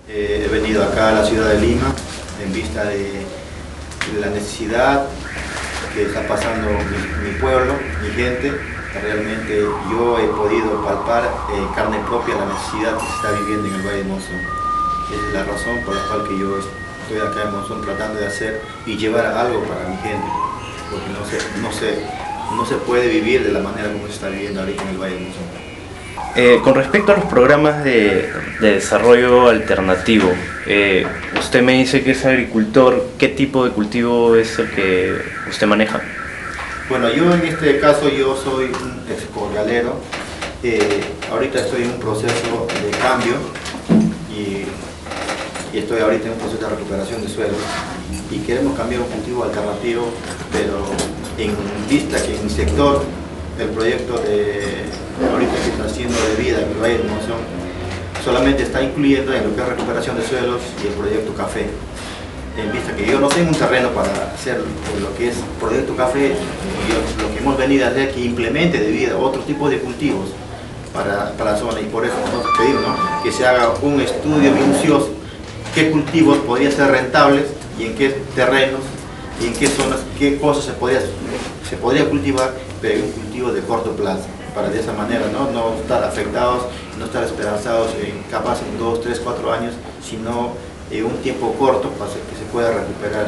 He venido acá a la ciudad de Lima en vista de la necesidad que está pasando mi pueblo, mi gente. Realmente yo he podido palpar carne propia la necesidad que se está viviendo en el Valle de Monzón. Esa es la razón por la cual que yo estoy acá en Monzón tratando de hacer y llevar algo para mi gente, porque no se puede vivir de la manera como se está viviendo ahorita en el Valle de Monzón. Con respecto a los programas de desarrollo alternativo, usted me dice que es agricultor. ¿Qué tipo de cultivo es el que usted maneja? Bueno, yo en este caso yo soy un excorralero. Ahorita estoy en un proceso de cambio y estoy ahorita en un proceso de recuperación de suelos y queremos cambiar un cultivo alternativo, pero en vista que en mi sector el proyecto de ahorita que está haciendo de vida en el Valle de Monzón solamente está incluyendo en lo que es recuperación de suelos y el proyecto café. En vista que yo no tengo un terreno para hacer lo que es proyecto café, lo que hemos venido a hacer es que implemente de vida otro tipo de cultivos para la zona, y por eso nosotros pedimos, ¿no?, que se haga un estudio minucioso qué cultivos podrían ser rentables y en qué terrenos y en qué zonas, qué cosas se podría cultivar, pero un cultivo de corto plazo, para de esa manera no estar afectados, no estar esperanzados capaz en 2, 3, 4 años, sino un tiempo corto para que se pueda recuperar.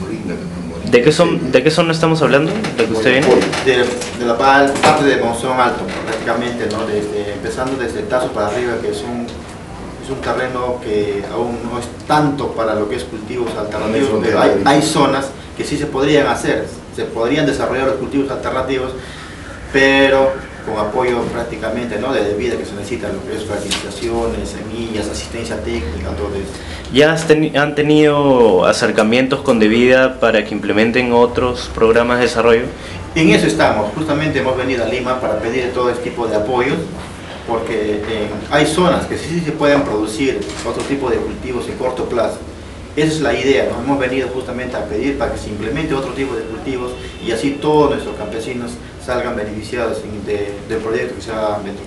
¿De qué zona estamos hablando? ¿De que usted viene? De la parte de Monzón Alto, prácticamente, ¿no? Empezando desde Tazo para arriba, que es un terreno que aún no es tanto para lo que es cultivos alternativos, pero hay zonas que sí se podrían hacer, se podrían desarrollar los cultivos alternativos, pero con apoyo prácticamente, ¿no?, de vida que se necesita, lo que es fertilizaciones, semillas, asistencia técnica, todo eso. ¿Ya han tenido acercamientos con Devida para que implementen otros programas de desarrollo? En eso estamos, justamente hemos venido a Lima para pedir todo este tipo de apoyos, porque hay zonas que sí se pueden producir otro tipo de cultivos en corto plazo. Esa es la idea, ¿no? Hemos venido justamente a pedir para que se implemente otro tipo de cultivos y así todos nuestros campesinos salgan beneficiados del proyecto que se va a meter.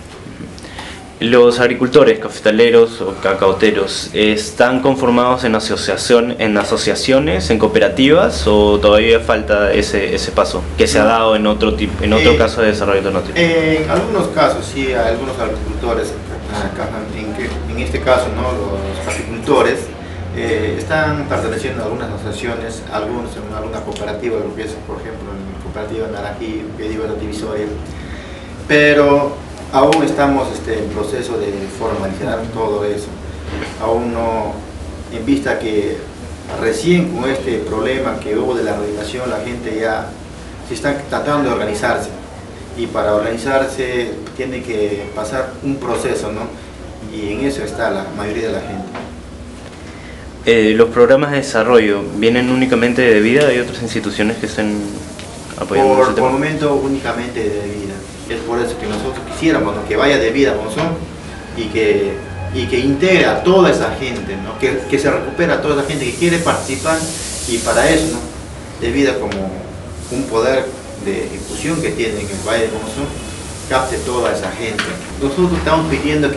¿Los agricultores cafetaleros o cacaoteros están conformados en asociaciones, en cooperativas, o todavía falta ese paso que se ha dado en otro caso de desarrollo alternativo? En algunos casos sí, algunos agricultores, en este caso, ¿no?, los caficultores están perteneciendo a algunas asociaciones, algunos en alguna cooperativa, lo que es, por ejemplo, en la cooperativa Naranjí, Biodiversidad Divisoria, pero aún estamos en proceso de formalizar todo eso. Aún no, en vista que recién con este problema que hubo de la erradicación, la gente ya se está tratando de organizarse, y para organizarse tiene que pasar un proceso, ¿no?, y en eso está la mayoría de la gente. ¿Los programas de desarrollo vienen únicamente de Devida? ¿Hay otras instituciones que estén apoyando ese tema? Por el momento únicamente de Devida. Es por eso que nosotros quisiéramos, ¿no?, que vaya Devida a Monzón y que integre a toda esa gente, ¿no?, que se recupere a toda esa gente que quiere participar, y para eso, ¿no?, Devida como un poder de ejecución que tiene en el Valle de Monzón, capte toda esa gente. Nosotros estamos pidiendo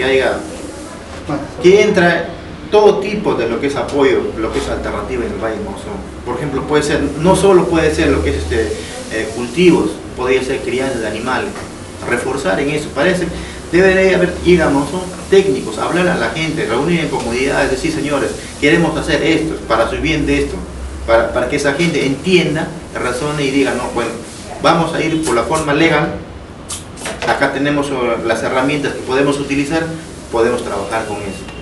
que entre todo tipo de lo que es apoyo, lo que es alternativa en el Valle de Monzón. Por ejemplo, puede ser, no solo puede ser lo que es cultivos, podría ser crianza de animales, reforzar en eso. Parece, debería haber, ir a Monzón técnicos, hablar a la gente, reunir en comunidades, decir, señores, queremos hacer esto, para su bien de esto, para que esa gente entienda, razone y diga, no, bueno, vamos a ir por la forma legal, acá tenemos las herramientas que podemos utilizar, podemos trabajar con eso.